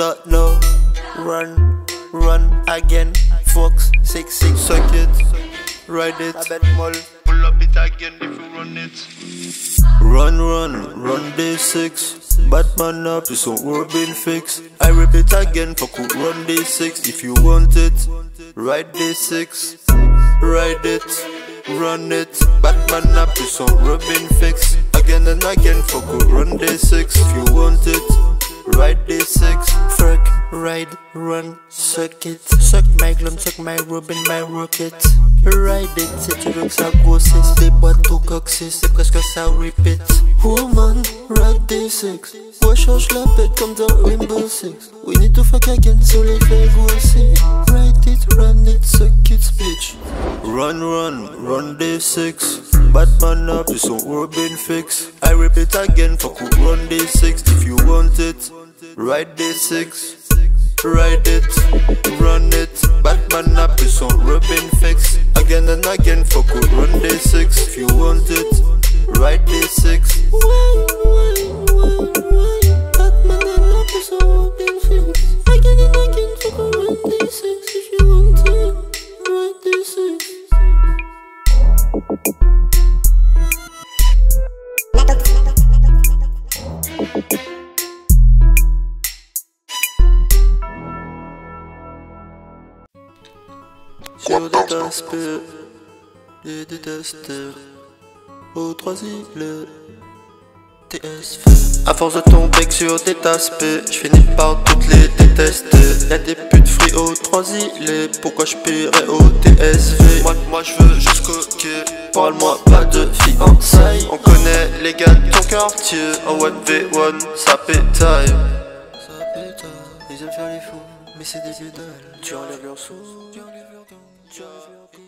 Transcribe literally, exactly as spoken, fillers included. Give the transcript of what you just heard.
no, no. Run, run again. Fox, six, six, suck it. Ride it. Pull up it again if you run it. Run, run, run day six. Batman up is on world been fixed. I repeat again, fuck who run day six. If you want it, ride day six. Ride it, run it. Batman up is on world been fixed. Again and again, fuck who run day six. If you want it, ride day six. Fuck, ride, run, suck it. Suck my glum, suck my Robin, my rocket. Ride it, si tu veux que ça grossisse. Les boîtes au coccyx, c'est presque ça repeat. Woman, ride day six. Moi change la bête comme dans Rainbow Six. We need to fuck again, so les faits aussi. Ride it, run it, suck it, bitch. Run, run, run day six. Batman up is on world been fixed. I repeat again, fuck who run day six. If you want it, ride day six. Ride it, run it. Batman up is on Robin fix. Again and again, fuck who run day six. If you want it, ride day six. Batman up is on Robin fix. Again and again, fuck who run day six. If you want it, ride day six. Sur des aspects, les détesteurs, aux trois îles, T S V. À force de tomber sur des aspects, j'finis par toutes les détester. Y'a des putes free aux trois îles, pourquoi j'paierais au T S V? Moi, moi j'veux juste coquer, parle-moi pas de fiançailles. On connaît les gars de ton quartier, en one v one, ça pétaille. Ça pétaille, ils aiment faire les fous, mais c'est des idoles. Tu enlèves leurs sous, tu enlèves leurs dents, tu enlèves leurs dents.